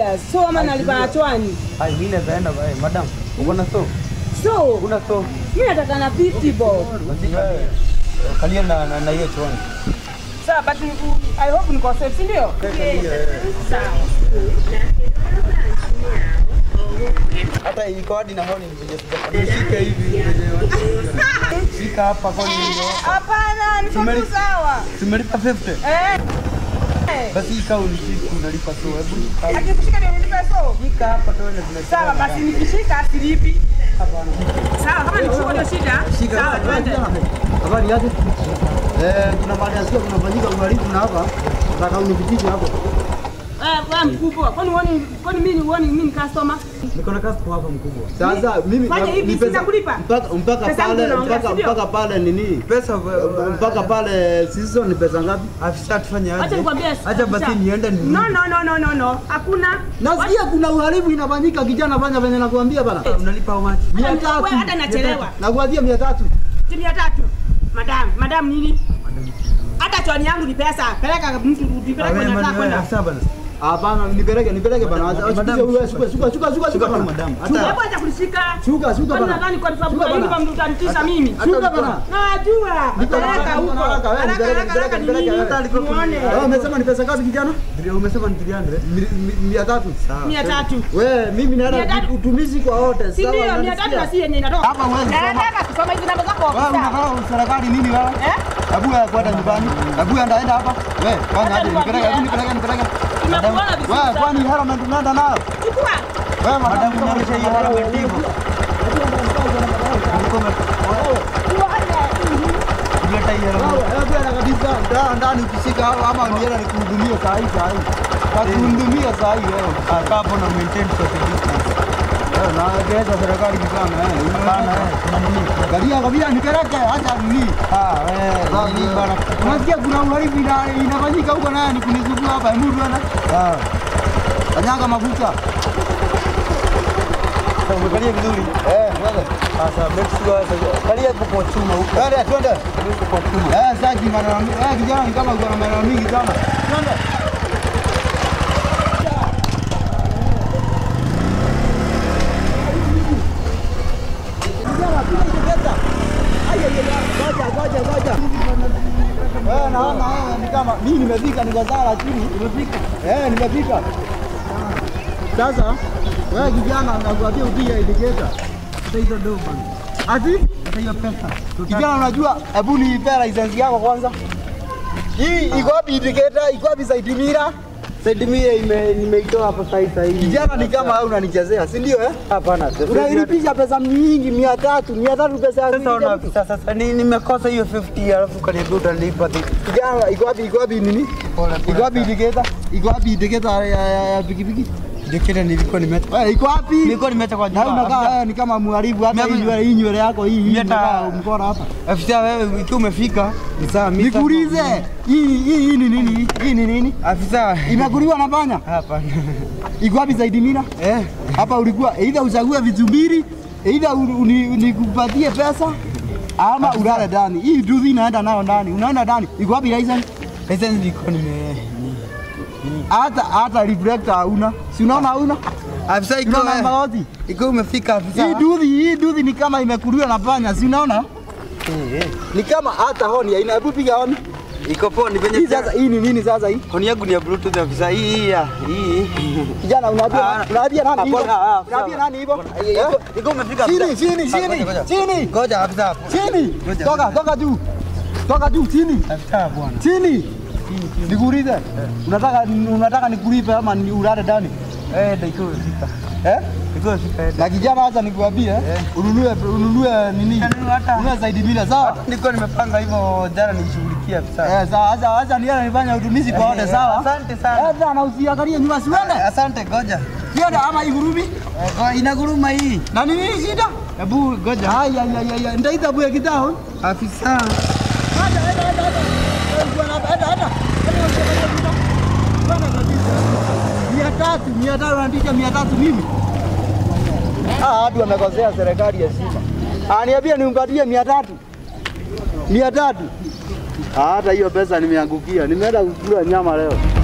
years. So ama nalipa na chwani. Hai mimi naenda bye madam. Uko na so? So, Una so? mimi nataka na 50 bob. Kalia na hiyo chwani. Sawa, but I hope niko safe, si ndio? Sawa. Hata iko hadi na honi nishike hivi. Shika hapa kwa nini? Hapana, niko sawa. Tumelipa 50. Basi ikawa unalipa so. Hebu akikushika ndio nilipa so. shika hapa tuone tunasema. Sawa, basi nikishika silipi. Sawa, kama nikishika ndio shida. Sawa, twende. Habari yake? Kuna baada ya siku kunafanyika uhalifu na hapa. Nataka unipitishe hapo. Wewe mkubwa, kwani mimi ni customer? Niko na customer hapa mkubwa. Sasa mimi fanya hivi sitakulipa. Mpaka pale nini? Pesa mpaka pale sisi ni pesa ngapi? Afisa tufanye aje? Acha nikwambie. Acha basi niende ni. No. Hakuna. Nasikia kuna uhalifu inafanyika kijana fanya venye nakuambia bana. Unalipa how much? 300. Wewe hata nachelewa. Nakuambia 300. 300. Madam nini? Hata chwani yangu ni pesa. Peleka mtu nipeleke kwenye nataka kwenda. Hapana, nipeleke bana. Shuka madam. Hebu acha kunishika. Shuka bana. Nadhani kwa sababu hivi kwa mtu utanitisha mimi. Shuka bana. Najua. Peleka huko. Haraka nipeleke. Wewe umesema ni pesa ngapi kijana? Umesema ni 300. 300. Wewe mimi naenda utumizi kwa wote. Sawa. Si ndio 300 na si yenye inatoka. Hapa wewe. Nataka kusoma hizo namba zako. Wewe unataka serikali nini wewe? Hebu wewe kwenda nyumbani. Hebu enda hapa. Wewe fanya aje? Nipeleke. Wewe kwani helmet unaenda nayo? Chukua. Wewe madam unaonyesha hiyo helmet hiyo. Leta hiyo helmet. Wewe kabisa ndani ukishika ama nienda nikuhudumie saa hii. Takuhudumia saa hii wewe. Hapo na maintain social distance. Na geza serikali kikana hapana Gabia nipeleke acha nini wewe bana unasikia kuna uhalifu inafanyika huko naye ni kunizungua hapa mtu bwana kanyanga mafuta umekalia vizuri wewe sasa make sure kalia kwa chuma huko twende kwa chuma sasa kijana kijana kama uko na mara mingi sana twende naona ni kama mimi nimefika niko zala chini nimefika nimefika sasa wewe kijana nakwambia upige indicator sasa hizo ndio bana ati sasa hiyo pesa kijana unajua hebu nipe license yako kwanza hii iko wapi indicator iko wapi side mirror side mirror nimeitoa hapo sasa hivi kijana ni kama wewe unanichezea si ndio hapana unalipisha pesa nyingi 300 pesa yangu sasa nimekosa hiyo 50 alafu kaniambia utanipa kijana iko wapi nini iko wapi indicator ya pikipiki indicator nilikuwa nimeta iko wapi nilikuwa nimeta kwa juu unakaa ni kama muharibu hata hii nywele yako hii mkora hapa afisa wewe ikiwa umefika ni sawa mimi nikuulize hii ni nini afisa imekuliwa na panya hapana iko wapi zaidi mira hapa ulikuwa either uchague vitu mbili either nikupatie pesa ama ulale ndani hii duthi inaenda nao ndani unaenda ndani iko wapi license iko hata reflector hauna si unaona hauna afisa iko umefika afisa hii duthi ni kama imekuliwa na panya si unaona ni kama hata honi haina hebu piga honi iko poni penye sasa hii ni nini sasa hii honi yangu ni ya bluetooth afisa hii kijana unaambia nani hivyo iko umefika chini ngoja afisa chini toka juu chini afisa bwana chini nikuulize unataka nikulipe ama ni ulale ndani ndio umefika na kijana acha nikuambie ununue nini ununue zaidi bila sawa niko nimepanga hivyo jana nishughulikia sawa sawa acha niende nifanye utumizi kwa wote sawa asante sana na usiangalie nyuma siwende asante ngoja kienda ama igurumi inaguruma hii na nini shida hebu ngoja haya ndaita buya kitao afisa Mia tatu mimi. Watu wamekosea serikali ya Simba. Aniambia nimpatie 300. Hata hiyo pesa nimeangukia. Nimeenda kukula nyama leo.